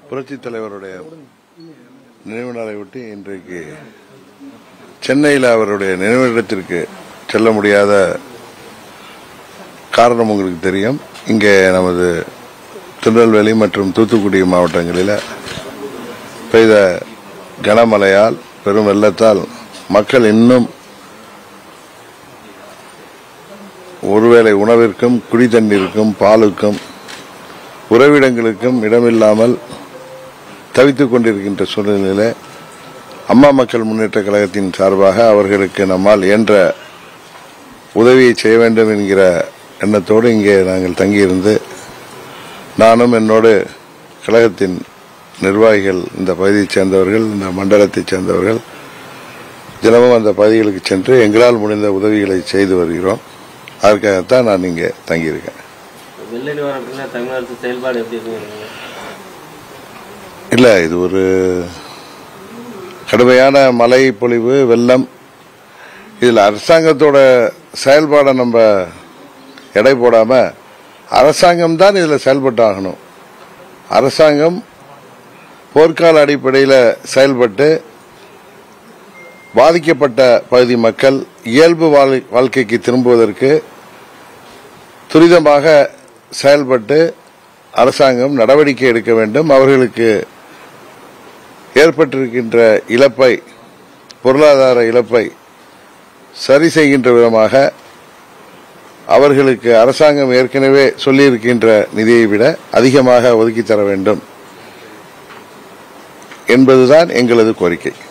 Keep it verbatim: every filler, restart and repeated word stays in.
புரட்சித் தலைவருடைய நினைவு நாளை ஒட்டி இன்றைக்கு சென்னையில் அவருடைய நினைவிடத்திற்கு செல்ல முடியாத காரணம் உங்களுக்கு தெரியும். இங்கே நமது திருநெல்வேலி மற்றும் தூத்துக்குடி மாவட்டங்களில் பெய்த கனமழையால் பெரும் வெள்ளத்தால் மக்கள் இன்னும் ஒருவேளை உணவிற்கும் குடி தண்ணீருக்கும் பாலுக்கும் உறைவிடங்களுக்கும் இடமில்லாமல் தவித்துக் கொண்டிருக்கின்ற சூழ்நிலையில் அம்மா மக்கள் முன்னேற்ற கழகத்தின் சார்பாக அவர்களுக்கு நம்மால் இயன்ற உதவியை செய்ய வேண்டும் என்கிற எண்ணத்தோடு இங்கே நாங்கள் தங்கியிருந்து நானும் என்னோடு கழகத்தின் நிர்வாகிகள், இந்த பகுதியைச் சேர்ந்தவர்கள், இந்த மண்டலத்தைச் சேர்ந்தவர்கள் தினமும் அந்த பகுதிகளுக்கு சென்று எங்களால் முடிந்த உதவிகளை செய்து வருகிறோம். அதற்காகத்தான் நான் இங்கே தங்கியிருக்கேன். இல்லை, இது ஒரு கடுமையான மழை பொழிவு, வெள்ளம். இதில் அரசாங்கத்தோட செயல்பாடை நம்ம எடை போடாம அரசாங்கம் தான் இதில் செயல்பட்டாகணும். அரசாங்கம் போர்க்கால அடிப்படையில் செயல்பட்டு பாதிக்கப்பட்ட பகுதி மக்கள் இயல்பு வாழ்க்கைக்கு திரும்புவதற்கு துரிதமாக செயல்பட்டு அரசாங்கம் நடவடிக்கை எடுக்க வேண்டும். அவர்களுக்கு ஏற்பட்டிருக்கின்ற இழப்பை, பொருளாதார இழப்பை சரி செய்கின்ற விதமாக அவர்களுக்கு அரசாங்கம் ஏற்கனவே சொல்லியிருக்கின்ற நிதியை விட அதிகமாக ஒதுக்கி தர வேண்டும் என்பதுதான் எங்களது கோரிக்கை.